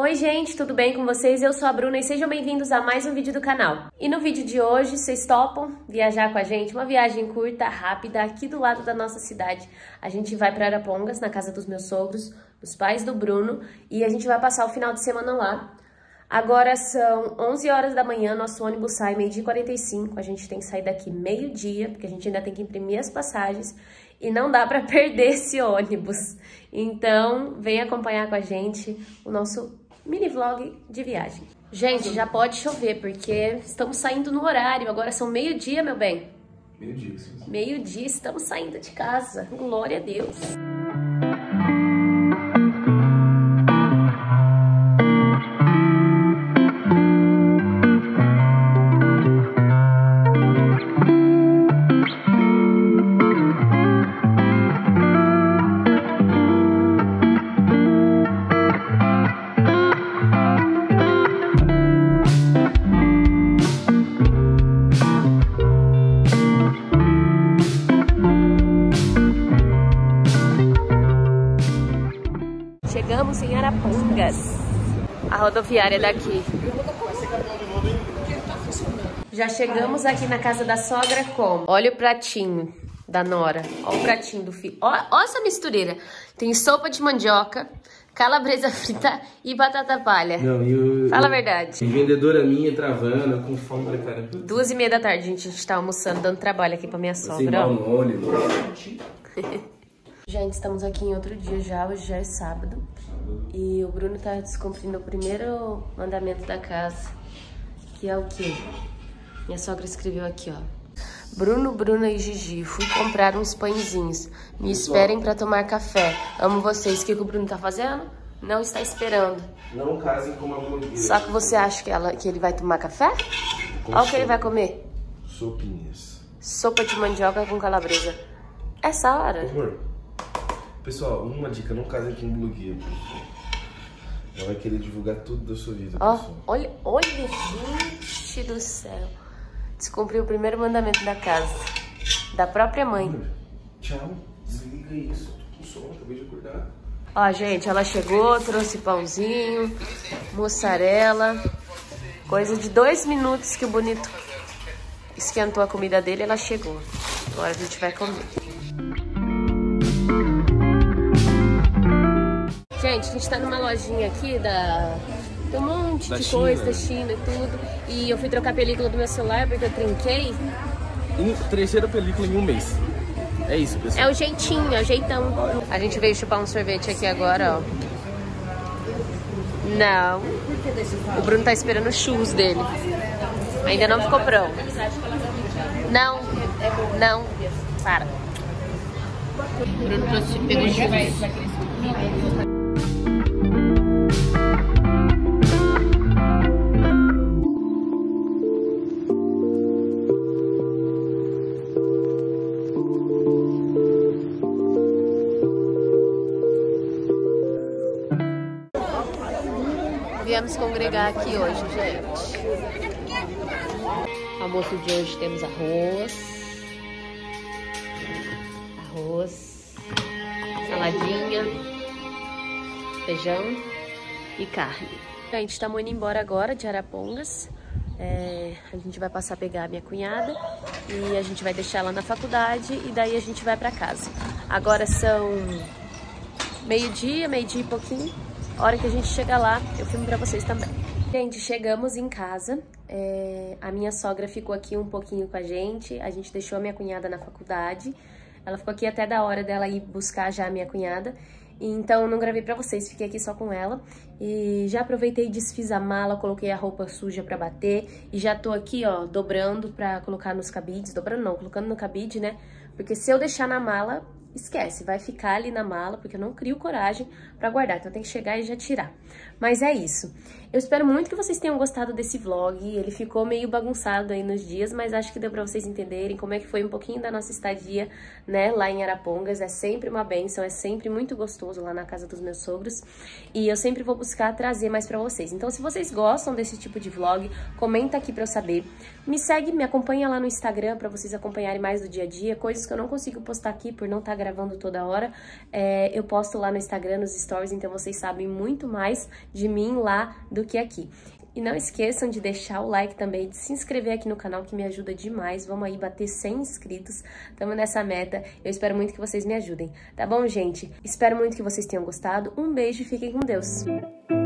Oi gente, tudo bem com vocês? Eu sou a Bruna e sejam bem-vindos a mais um vídeo do canal. E no vídeo de hoje, vocês topam viajar com a gente? Uma viagem curta, rápida, aqui do lado da nossa cidade. A gente vai para Arapongas, na casa dos meus sogros, dos pais do Bruno, e a gente vai passar o final de semana lá. Agora são 11 horas da manhã, nosso ônibus sai 12h45, a gente tem que sair daqui meio-dia, porque a gente ainda tem que imprimir as passagens e não dá para perder esse ônibus. Então, vem acompanhar com a gente o nosso mini vlog de viagem. Gente, já pode chover, porque estamos saindo no horário, agora são meio-dia, meu bem. Meio-dia, sim. Meio-dia, estamos saindo de casa, glória a Deus. Chegamos em Arapongas, a rodoviária daqui. Já chegamos aqui na casa da sogra como? Olha o pratinho da nora, olha o pratinho do filho. Olha essa mistureira. Tem sopa de mandioca, calabresa frita e batata palha. Não, Fala a verdade. Vendedora minha travando, com fome pra caramba. 2h30 da tarde, gente, a gente tá almoçando, dando trabalho aqui pra minha sogra. Gente, estamos aqui em outro dia já, hoje já é sábado. E o Bruno tá descumprindo o primeiro mandamento da casa, que é o quê? Minha sogra escreveu aqui, ó. Bruno, Bruna e Gigi, fui comprar uns pãezinhos. Me esperem pra tomar café. Amo vocês. O que o Bruno tá fazendo? Não está esperando. Não casem com uma blogueira. Só que você acha que ele vai tomar café? Olha o que ele vai comer. Sopinhas. Sopa de mandioca com calabresa. Essa hora? Por favor. Pessoal, uma dica, não casem com blogueira. Ela vai querer divulgar tudo da sua vida, Ó, pessoal. olha, gente do céu. Descumpriu o primeiro mandamento da casa. Da própria mãe. Tchau, desliga isso. Tô com sono, acabei de acordar. Ó, gente, ela chegou, trouxe pãozinho, mussarela. Coisa de 2 minutos que o bonito esquentou a comida dele, ela chegou. Agora a gente vai comer. Gente, a gente tá numa lojinha aqui tem um monte de coisa da China e tudo. E eu fui trocar a película do meu celular porque eu trinquei. Terceira película em um mês. É isso, pessoal. É o jeitinho, é o jeitão. A gente veio chupar um sorvete aqui agora, ó. Não. O Bruno tá esperando o churros dele. Ainda não ficou pronto. Não. Não. Para. O Bruno pegou churros. Viemos congregar aqui hoje, gente. Almoço de hoje temos arroz, saladinha, feijão e carne. A gente tá indo embora agora de Arapongas. A gente vai passar a pegar a minha cunhada e a gente vai deixar ela na faculdade e daí a gente vai pra casa. Agora são meio-dia e pouquinho. A hora que a gente chegar lá, eu filmo pra vocês também. Gente, chegamos em casa. A minha sogra ficou aqui um pouquinho com a gente deixou a minha cunhada na faculdade. Ela ficou aqui até da hora dela ir buscar já a minha cunhada. Então, não gravei pra vocês, fiquei aqui só com ela. E já aproveitei e desfiz a mala, coloquei a roupa suja pra bater. E já tô aqui, ó, dobrando pra colocar nos cabides. Dobrando não, colocando no cabide, né? Porque se eu deixar na mala, esquece, vai ficar ali na mala, porque eu não crio coragem pra guardar, então tem que chegar e já tirar. Mas é isso. Eu espero muito que vocês tenham gostado desse vlog. Ele ficou meio bagunçado aí nos dias, mas acho que deu pra vocês entenderem como é que foi um pouquinho da nossa estadia, né, lá em Arapongas. É sempre uma bênção, é sempre muito gostoso lá na casa dos meus sogros. E eu sempre vou buscar trazer mais pra vocês. Então, se vocês gostam desse tipo de vlog, comenta aqui pra eu saber. Me segue, me acompanha lá no Instagram pra vocês acompanharem mais do dia a dia, coisas que eu não consigo postar aqui por não estar gravando toda hora. Eu posto lá no Instagram, nos stories, então vocês sabem muito mais de mim lá do que aqui. E não esqueçam de deixar o like também, de se inscrever aqui no canal, que me ajuda demais. Vamos aí bater 100 inscritos, estamos nessa meta. Eu espero muito que vocês me ajudem, tá bom, gente? Espero muito que vocês tenham gostado. Um beijo e fiquem com Deus.